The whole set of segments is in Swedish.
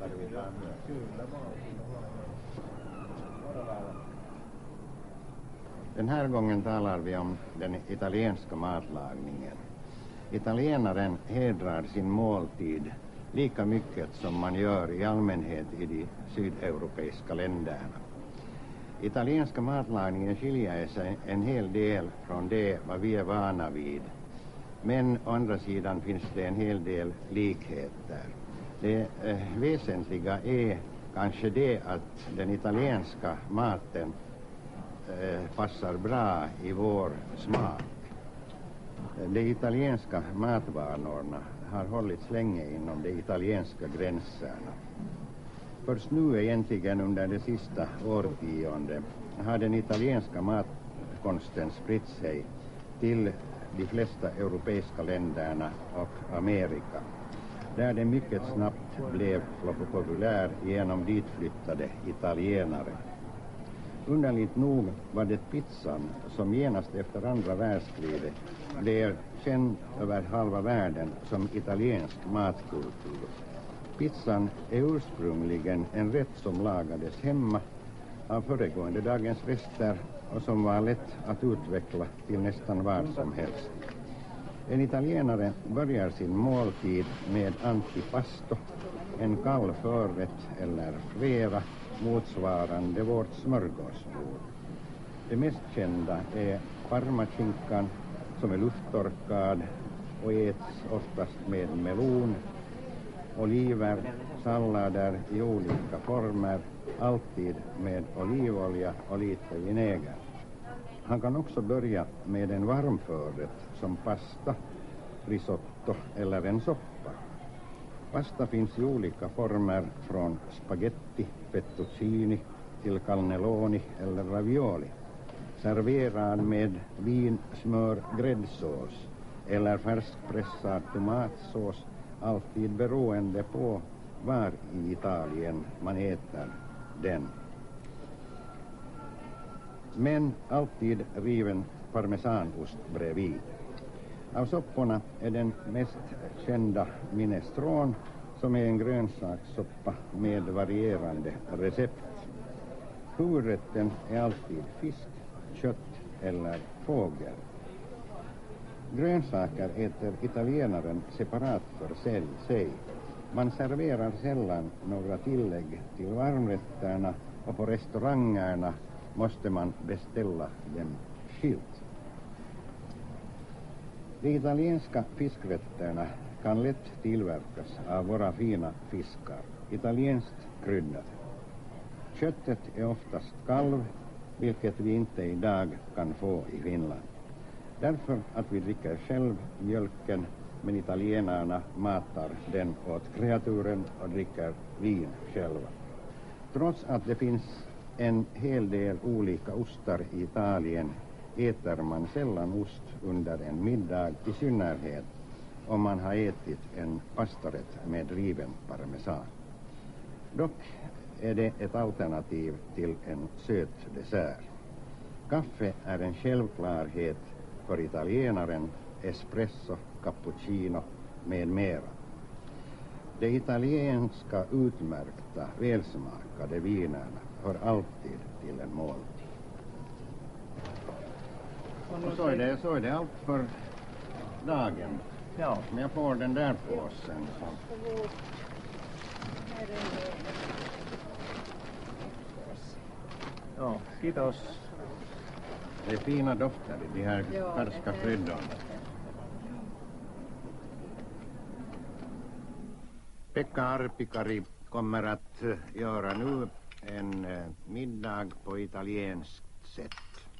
tarvitaan myös. Kyllä vaan. Den här gången talar vi om den italienska matlagningen. Italienaren hedrar sin måltid lika mycket som man gör i allmänhet i de sydeuropeiska länderna. Italienska matlagningen skiljer sig en hel del från det vad vi är vana vid. Men å andra sidan finns det en hel del likheter. Det väsentliga är kanske det att den italienska maten passar bra i vår smak. De italienska matvanorna har hållits länge inom de italienska gränserna. Först nu egentligen under det sista årtiondet har den italienska matkonsten spritt sig till de flesta europeiska länderna och Amerika, där den mycket snabbt blev populär genom ditflyttade italienare. Underligt nog var det pizzan som genast efter andra världskriget blev känd över halva världen som italiensk matkultur. Pizzan är ursprungligen en rätt som lagades hemma av föregående dagens rester och som var lätt att utveckla till nästan vad som helst. En italienare börjar sin måltid med antipasto, en kall förrätt eller flera motsvarande vårt smörgåsbord. Det mest kända är parmaskinkan som är lufttorkad och äts oftast med melon, oliver, sallader i olika former, alltid med olivolja och lite vinäger. Han kan också börja med en varmförrätt som pasta, risotto eller en soppa. Pasta finns i olika former från spaghetti, fettuccini till cannelloni eller ravioli. Serverad med vin, smör, gräddsås eller färskpressad tomatsås, alltid beroende på var i Italien man äter den. Men alltid riven parmesanost bredvid. Av sopporna är den mest kända minestrone, som är en grönsakssoppa med varierande recept. Huvudrätten är alltid fisk, kött eller fågel. Grönsaker äter italienaren separat för sig. Man serverar sällan några tillägg till varmrätterna och på restaurangerna måste man beställa dem skilt. De italienska fiskrätterna kan lätt tillverkas av våra fina fiskar, italienskt kryddat. Köttet är oftast kalv, vilket vi inte idag kan få i Finland. Därför att vi dricker själv mjölken, men italienarna matar den åt kreaturen och dricker vin själva. Trots att det finns en hel del olika ostar i Italien äter man sällan ost under en middag, i synnerhet om man har ätit en pastarätt med riven parmesan. Dock är det ett alternativ till en söt dessert. Kaffe är en självklarhet för italienaren, espresso, cappuccino med mera. De italienska utmärkta, välsmakade vinerna hör alltid till en måltid. Och så är det allt för dagen. Ja. Men jag får den där påsen. Ja, kiitos. Det är fina dofter i de här färska kryddorna. Pekka Arpikari kommer att göra nu en middag på italienskt sätt.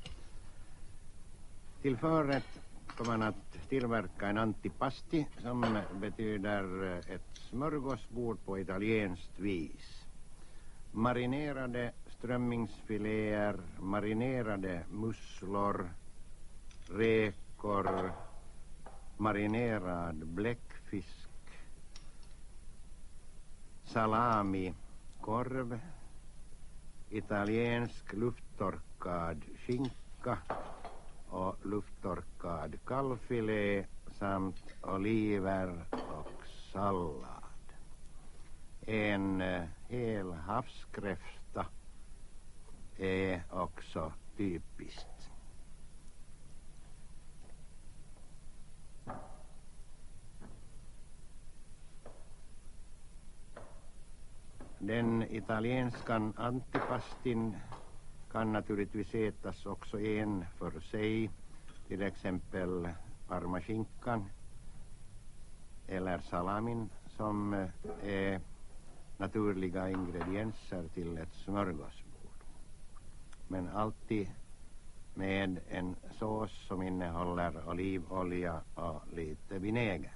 Till förrätt kommer han att tillverka en antipasti, som betyder ett smörgåsbord på italienskt vis. Marinerade strömmingsfiléer, marinerade musslor, räkor, marinerad bläckfisk, salami, korv, italiensk lufttorkad skinka och lufttorkad kalvfilé samt oliver och sallad. En hel havskräfta är också typiskt. Den italienska antipastin kan naturligtvis ätas också en för sig, till exempel parmaskinkan eller salamin som är naturliga ingredienser till ett smörgåsbord. Men alltid med en sås som innehåller olivolja och lite vinäger.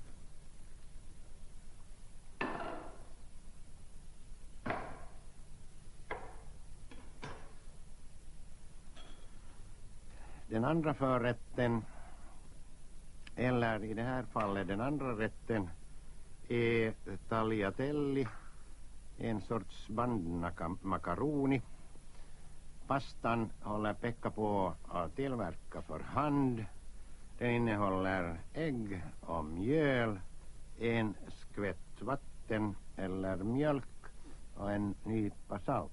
Den andra förrätten, eller i det här fallet den andra rätten, är tagliatelle, en sorts bandmakaroni. Pastan håller Pekka på att tillverka för hand. Den innehåller ägg och mjöl, en skvätt vatten eller mjölk och en nypa salt.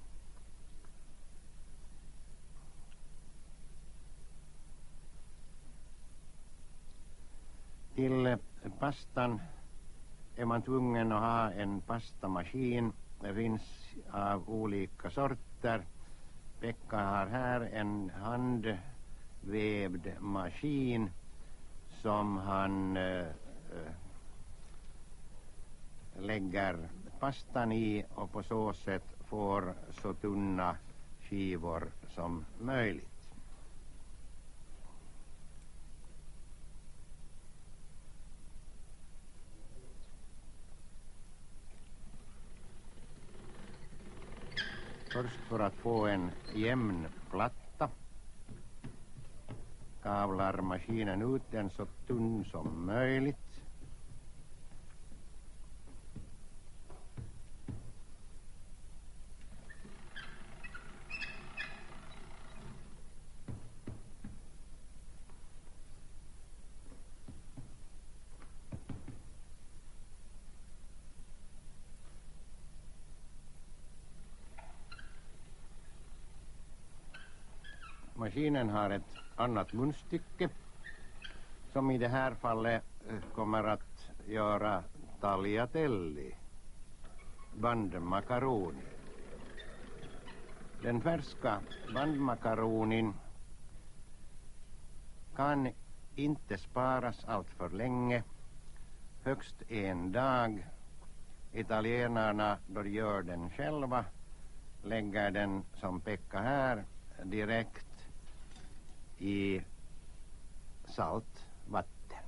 Till pastan är man tvungen att ha en pastamaskin. Det finns av olika sorter. Pekka har här en handvävd maskin som han lägger pastan i och på så sätt får så tunna skivor som möjligt. Först för att få en jämn platta kavlar maskinen ut den så tunn som möjligt. Maskinen har ett annat munstycke som i det här fallet kommer att göra tagliatelle, bandmakaroni. Den färska bandmakaronin kan inte sparas allt för länge, högst en dag. Italienarna då de gör den själva lägger den som Pekka här direkt i salt vatten.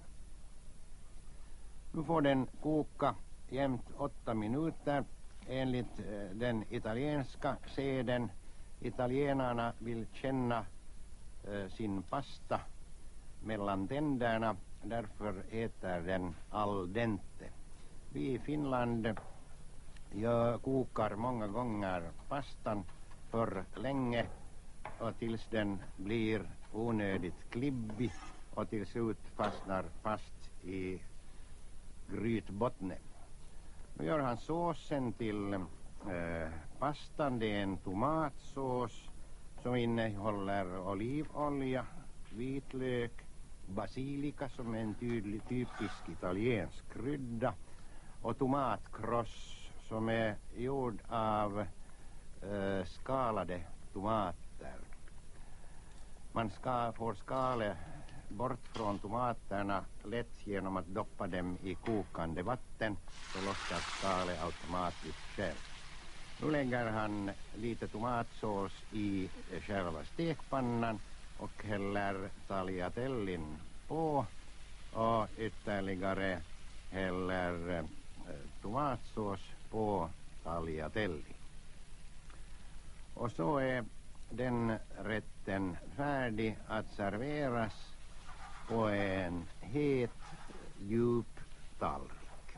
Nu får den koka jämnt 8 minuter enligt den italienska seden. Italienarna vill känna sin pasta mellan tänderna, därför äter den al dente. Vi i Finland kokar många gånger pastan för länge och tills den blir onödigt klibbig och till slut fastnar fast i grytbottnen. Nu gör han såsen till pastan. Det är en tomatsås som innehåller olivolja, vitlök, basilika som är en typisk italiensk krydda och tomatkross som är gjord av skalade tomater. Man får skalet bort från tomaterna lätt genom att doppa dem i kokande vatten, så lossar skalet automatiskt själv. Nu lägger han lite tomatsås i själva stekpannan och häller tagliatellen på och ytterligare häller tomatsås på tagliatelle. Och så är den rätten färdig att serveras på en het, djup tallrik.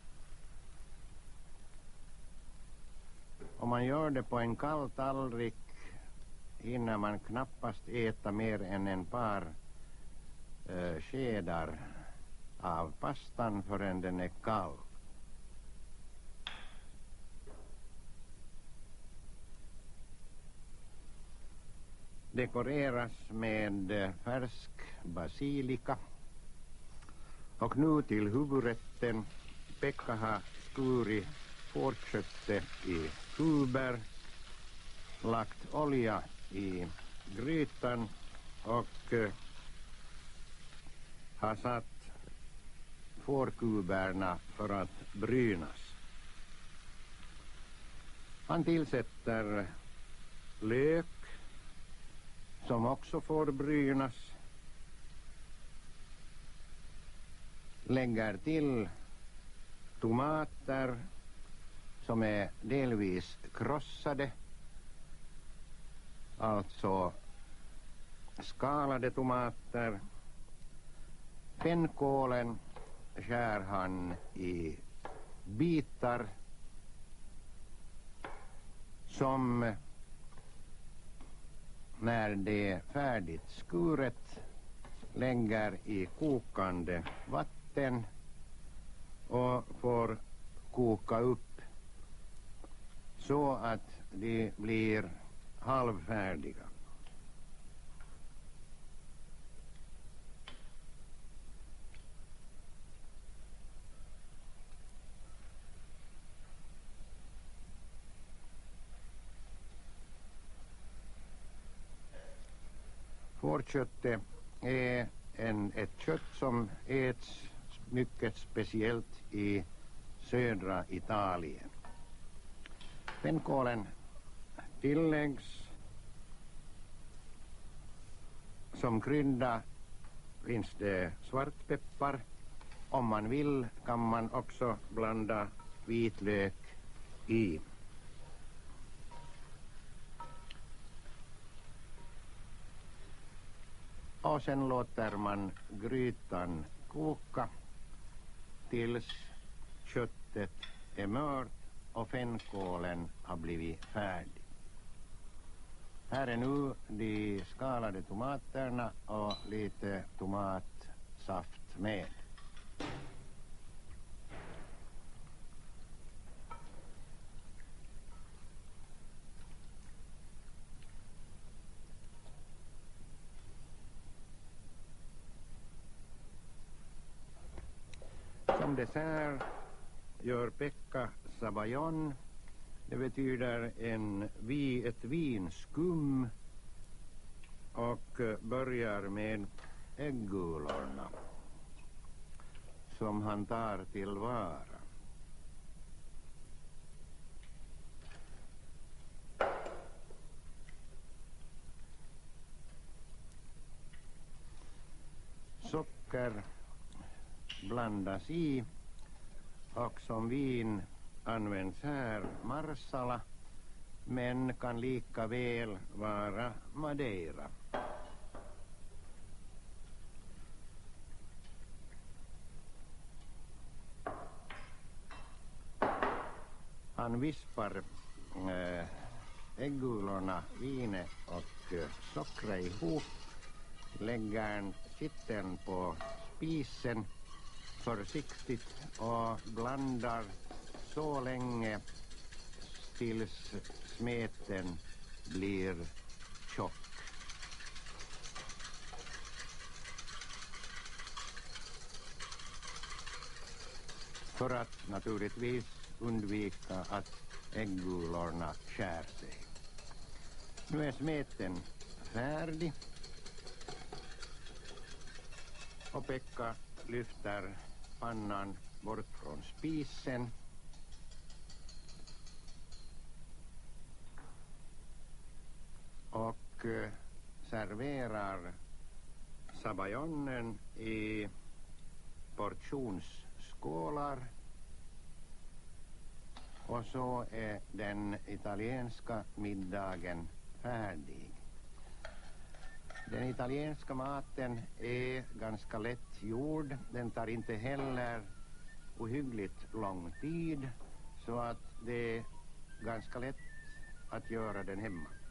Om man gör det på en kall tallrik hinner man knappast äta mer än en par skedar av pastan förrän den är kall. dekoreras med färsk basilika. Och nu till huvudrätten. Pekka har skurit fårköttet i kuber, lagt olja i grytan och har satt fårkuberna för att brynas. Han tillsätter lök som också får brynas. Lägger till tomater som är delvis krossade, alltså skalade tomater. Fennkålen skär han i bitar som när det är färdigt skuret lägger i kokande vatten och får koka upp så att de blir halvfärdiga. Fårköttet är ett kött som äts mycket speciellt i södra Italien. Fennkålen tilläggs. Som krydda finns det svartpeppar. Om man vill kan man också blanda vitlök i. Och sen låter man grytan koka tills köttet är mört och fennkålen har blivit färdig. Här är nu de skalade tomaterna och lite tomatsaft med. Som dessert gör Pekka sabayon. Det betyder ett vinskum och börjar med äggulorna som han tar tillvara. Socker blandas i och som vin används här marsala men kan lika väl vara madeira. Han vispar äggulorna, vinet och sockret ihop, lägger sitter på spisen försiktigt och blandar så länge tills smeten blir tjock. För att naturligtvis undvika att äggulorna skär sig. Nu är smeten färdig och Pekka lyfter pannan bort från spisen. Och serverar sabayonen i portionsskålar. Och så är den italienska middagen färdig. Den italienska maten är ganska lätt gjord. Den tar inte heller ohyggligt lång tid, så att det är ganska lätt att göra den hemma.